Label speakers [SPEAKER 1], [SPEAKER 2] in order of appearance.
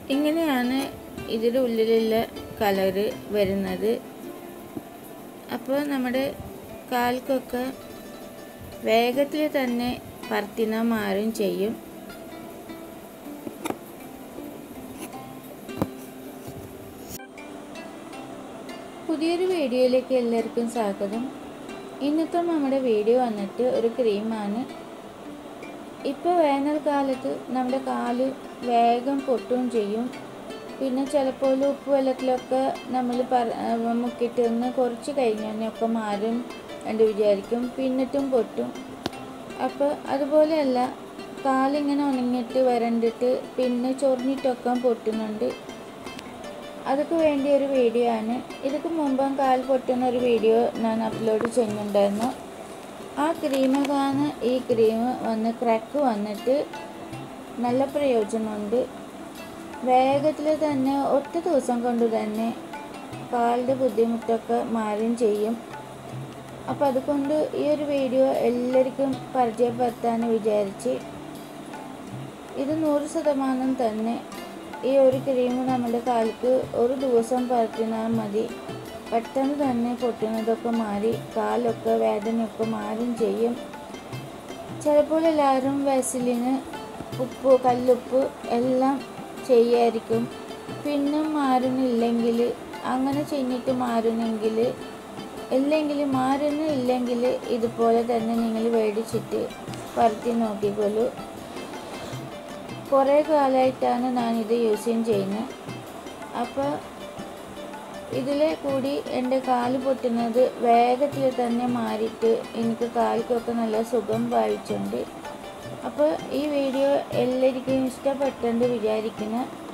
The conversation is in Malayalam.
[SPEAKER 1] ഇങ്ങനെയാണ് ഇതിൻ്റെ ഉള്ളിലുള്ള കളറ് വരുന്നത്. അപ്പോൾ നമ്മുടെ കാൽക്കൊക്കെ വേഗത്തിൽ തന്നെ പർത്തിന മാറും ചെയ്യും. പുതിയൊരു വീഡിയോയിലേക്ക് എല്ലാവർക്കും സ്വാഗതം. ഇന്നത്തെ നമ്മുടെ വീഡിയോ വന്നിട്ട് ഒരു ക്രീമാണ്. ഇപ്പോൾ വേനൽക്കാലത്ത് നമ്മുടെ കാല് വേഗം പൊട്ടുകയും ചെയ്യും. പിന്നെ ചിലപ്പോൾ ഉപ്പ് വെള്ളത്തിലൊക്കെ നമ്മൾ മുക്കിയിട്ട് ഒന്ന് കുറച്ച് കഴിഞ്ഞൊക്കെ മാറും എന്ന് വിചാരിക്കും, പിന്നിട്ടും പൊട്ടും. അപ്പോൾ അതുപോലെയല്ല, കാലിങ്ങനെ ഉണങ്ങിയിട്ട് വരണ്ടിട്ട് പിന്നെ ചൊറിഞ്ഞിട്ടൊക്കെ പൊട്ടുന്നുണ്ട്. അതൊക്കെ വേണ്ടിയ ഒരു വീഡിയോ ആണ്. ഇതിക്ക് മുമ്പും കാൽ പൊട്ടുന്ന ഒരു വീഡിയോ ഞാൻ അപ്ലോഡ് ചെയ്യുന്നുണ്ടായിരുന്നു. ആ ക്രീമിലാണ് ഈ ക്രീം ക്രാക്ക് വന്നിട്ട് നല്ല പ്രയോജനമുണ്ട്. വേഗത്തിൽ തന്നെ ഒറ്റ ദിവസം കൊണ്ട് തന്നെ കാലിൻ്റെ ബുദ്ധിമുട്ടൊക്കെ മാറുകയും ചെയ്യും. അപ്പോൾ അതുകൊണ്ട് ഈ ഒരു വീഡിയോ എല്ലാവർക്കും പരിചയപ്പെടുത്താൻ വിചാരിച്ച്, ഇത് 100% തന്നെ ഈ ഒരു ക്രീം നമ്മുടെ കാലിക്ക് ഒരു ദിവസം പരത്തിനാൽ മതി. പെട്ടെന്ന് തന്നെ പൊട്ടുന്നതൊക്കെ മാറി കാലൊക്കെ വേദനയൊക്കെ മാറുകയും ചെയ്യും. ചിലപ്പോൾ എല്ലാവരും വാസലിന്, ഉപ്പ്, കല്ലുപ്പ് എല്ലാം ചെയ്യായിരിക്കും. പിന്നെ മാറുന്നില്ലെങ്കിൽ, അങ്ങനെ ചെയ്തിട്ട് മാറുന്നെങ്കിൽ, മാറുന്നില്ലെങ്കിൽ ഇതുപോലെ തന്നെ നിങ്ങൾ മേടിച്ചിട്ട് പരത്തി നോക്കിക്കോളൂ. കുറേ കാലമായിട്ടാണ് ഞാനിത് യൂസ് ചെയ്യുന്നത്. അപ്പോൾ ഇതിലെ കൂടി എൻ്റെ കാല് പൊട്ടുന്നത് വേഗത്തിൽ തന്നെ മാറിയിട്ട് എനിക്ക് കാലിക്കൊക്കെ നല്ല സുഖം ഭാവിച്ചുണ്ട്. അപ്പോൾ ഈ വീഡിയോ എല്ലാവർക്കും ഇഷ്ടപ്പെട്ടെന്ന് വിചാരിക്കുന്നു.